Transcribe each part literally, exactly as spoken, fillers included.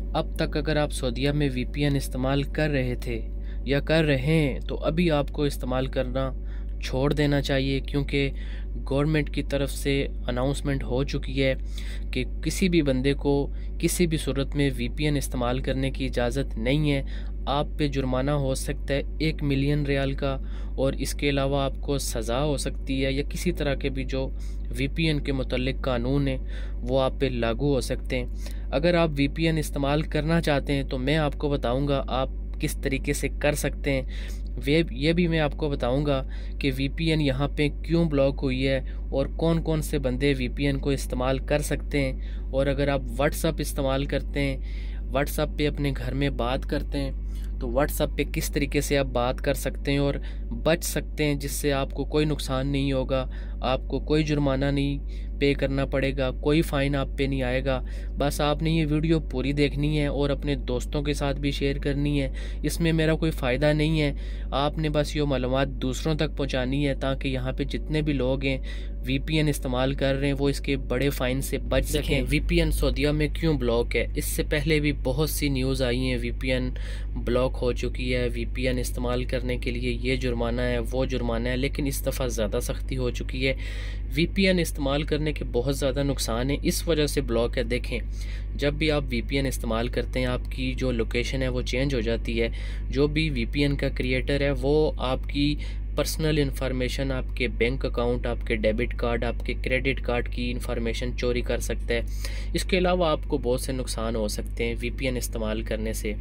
अब तक अगर आप सऊदीया में वीपीएन इस्तेमाल कर रहे थे या कर रहे हैं तो अभी आपको इस्तेमाल करना छोड़ देना चाहिए, क्योंकि गवर्नमेंट की तरफ से अनाउंसमेंट हो चुकी है कि किसी भी बंदे को किसी भी सूरत में वीपीएन इस्तेमाल करने की इजाज़त नहीं है। आप पे जुर्माना हो सकता है एक मिलियन रियाल का, और इसके अलावा आपको सज़ा हो सकती है, या किसी तरह के भी जो वीपीएन के मुतल्लिक कानून हैं वो आप पे लागू हो सकते हैं। अगर आप वीपीएन इस्तेमाल करना चाहते हैं तो मैं आपको बताऊंगा आप किस तरीके से कर सकते हैं। वे ये भी मैं आपको बताऊंगा कि वीपीएन यहाँ पे क्यों ब्लॉक हुई है और कौन कौन से बंदे वीपीएन को इस्तेमाल कर सकते हैं। और अगर आप व्हाट्सअप इस्तेमाल करते हैं, व्हाट्सअप पे अपने घर में बात करते हैं, तो व्हाट्सअप पे किस तरीके से आप बात कर सकते हैं और बच सकते हैं, जिससे आपको कोई नुकसान नहीं होगा, आपको कोई जुर्माना नहीं पे करना पड़ेगा, कोई फ़ाइन आप पे नहीं आएगा। बस आपने ये वीडियो पूरी देखनी है और अपने दोस्तों के साथ भी शेयर करनी है। इसमें मेरा कोई फ़ायदा नहीं है, आपने बस ये मालूमात दूसरों तक पहुंचानी है ताकि यहाँ पे जितने भी लोग हैं वीपीएन इस्तेमाल कर रहे हैं वो इसके बड़े फ़ाइन से बच सकें। वीपीएन सऊदीया में क्यों ब्लॉक है, इससे पहले भी बहुत सी न्यूज़ आई हैं वीपीएन ब्लॉक हो चुकी है, वीपीएन इस्तेमाल करने के लिए ये जुर्माना है वो जुर्माना है, लेकिन इस दफ़ा ज़्यादा सख्ती हो चुकी है। वीपीएन इस्तेमाल करने के बहुत ज़्यादा नुकसान है, इस वजह से ब्लॉक है। देखें, जब भी आप वीपीएन इस्तेमाल करते हैं आपकी जो लोकेशन है वो चेंज हो जाती है। जो भी वीपीएन का क्रिएटर है वो आपकी पर्सनल इन्फॉर्मेशन, आपके बैंक अकाउंट, आपके डेबिट कार्ड, आपके क्रेडिट कार्ड की इन्फॉर्मेशन चोरी कर सकता है। इसके अलावा आपको बहुत से नुकसान हो सकते हैं वीपीएन इस्तेमाल करने से।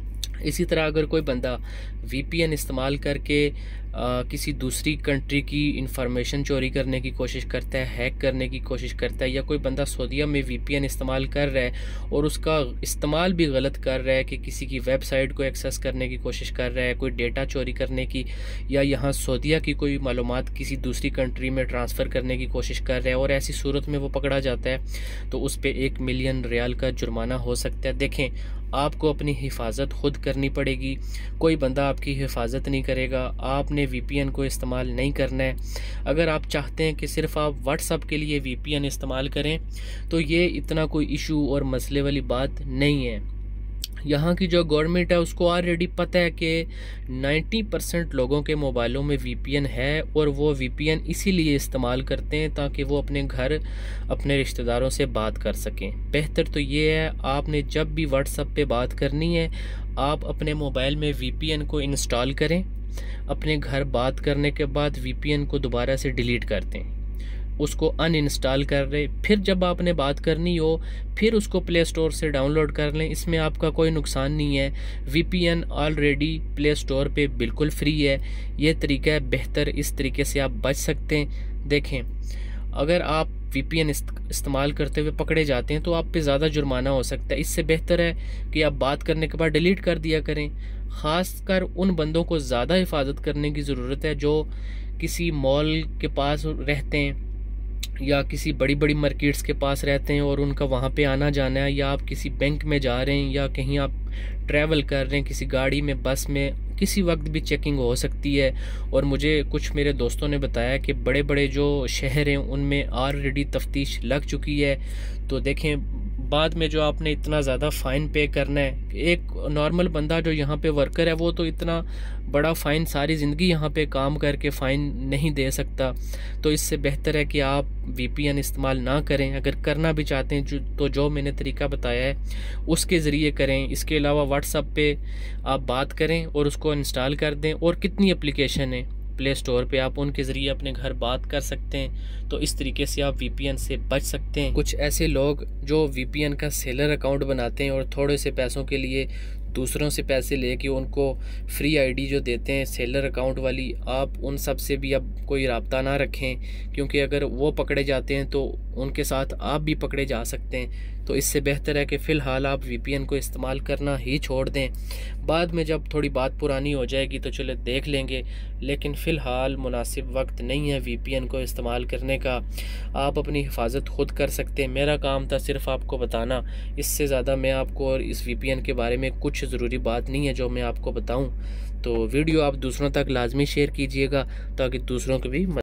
इसी तरह अगर कोई बंदा वीपीएन इस्तेमाल करके आ, किसी दूसरी कंट्री की इंफॉर्मेशन चोरी करने की कोशिश करता है, हैक करने की कोशिश करता है, या कोई बंदा सऊदीया में वीपीएन इस्तेमाल कर रहा है और उसका इस्तेमाल भी गलत कर रहा है कि किसी की वेबसाइट को एक्सेस करने की कोशिश कर रहा है, कोई डेटा चोरी करने की, या यहाँ सऊदीया की कोई मालूमात किसी दूसरी कंट्री में ट्रांसफ़र करने की कोशिश कर रहा है और ऐसी सूरत में वो पकड़ा जाता है तो उस पर एक मिलियन रियाल का जुर्माना हो सकता है। देखें, आपको अपनी हिफाजत खुद करनी पड़ेगी, कोई बंदा आपकी हिफाजत नहीं करेगा। आपने वीपीएन को इस्तेमाल नहीं करना है। अगर आप चाहते हैं कि सिर्फ आप व्हाट्सअप के लिए वीपीएन इस्तेमाल करें तो ये इतना कोई इशू और मसले वाली बात नहीं है। यहाँ की जो गवर्नमेंट है उसको ऑलरेडी पता है कि नब्बे परसेंट लोगों के मोबाइलों में वीपीएन है, और वो वीपीएन इसीलिए इस्तेमाल करते हैं ताकि वो अपने घर, अपने रिश्तेदारों से बात कर सकें। बेहतर तो ये है, आपने जब भी व्हाट्सएप पे बात करनी है आप अपने मोबाइल में वीपीएन को इंस्टॉल करें, अपने घर बात करने के बाद वीपीएन को दोबारा से डिलीट कर दें, उसको अनइंस्टॉल कर रहे, फिर जब आपने बात करनी हो फिर उसको प्ले स्टोर से डाउनलोड कर लें। इसमें आपका कोई नुकसान नहीं है। वीपीएन ऑलरेडी प्ले स्टोर पे बिल्कुल फ्री है। ये तरीका है बेहतर, इस तरीके से आप बच सकते हैं। देखें, अगर आप वीपीएन इस्तेमाल करते हुए पकड़े जाते हैं तो आप पे ज़्यादा जुर्माना हो सकता है। इससे बेहतर है कि आप बात करने के बाद डिलीट कर दिया करें। ख़ासकर उन बंदों को ज़्यादा हिफाजत करने की ज़रूरत है जो किसी मॉल के पास रहते हैं या किसी बड़ी बड़ी मार्केट्स के पास रहते हैं और उनका वहाँ पे आना जाना है, या आप किसी बैंक में जा रहे हैं या कहीं आप ट्रैवल कर रहे हैं किसी गाड़ी में, बस में, किसी वक्त भी चेकिंग हो सकती है। और मुझे कुछ मेरे दोस्तों ने बताया कि बड़े बड़े जो शहर हैं उनमें ऑलरेडी तफ्तीश लग चुकी है। तो देखें, बाद में जो आपने इतना ज़्यादा फ़ाइन पे करना है, एक नॉर्मल बंदा जो यहाँ पे वर्कर है वो तो इतना बड़ा फ़ाइन सारी ज़िंदगी यहाँ पे काम करके फ़ाइन नहीं दे सकता। तो इससे बेहतर है कि आप वीपीएन इस्तेमाल ना करें। अगर करना भी चाहते हैं जो तो जो मैंने तरीका बताया है उसके ज़रिए करें। इसके अलावा व्हाट्सएप पे आप बात करें और उसको इंस्टॉल कर दें। और कितनी एप्लीकेशन है प्ले स्टोर पे, आप उनके ज़रिए अपने घर बात कर सकते हैं। तो इस तरीके से आप वीपीएन से बच सकते हैं। कुछ ऐसे लोग जो वीपीएन का सेलर अकाउंट बनाते हैं और थोड़े से पैसों के लिए दूसरों से पैसे लेके उनको फ्री आईडी जो देते हैं सेलर अकाउंट वाली, आप उन सब से भी अब कोई रब्ता ना रखें, क्योंकि अगर वो पकड़े जाते हैं तो उनके साथ आप भी पकड़े जा सकते हैं। तो इससे बेहतर है कि फ़िलहाल आप वीपीएन को इस्तेमाल करना ही छोड़ दें। बाद में जब थोड़ी बात पुरानी हो जाएगी तो चलो देख लेंगे, लेकिन फ़िलहाल मुनासिब वक्त नहीं है वीपीएन को इस्तेमाल करने का। आप अपनी हिफाजत खुद कर सकते हैं। मेरा काम था सिर्फ आपको बताना, इससे ज़्यादा मैं आपको और इस वीपीएन के बारे में कुछ ज़रूरी बात नहीं है जो मैं आपको बताऊं। तो वीडियो आप दूसरों तक लाजमी शेयर कीजिएगा ताकि दूसरों को भी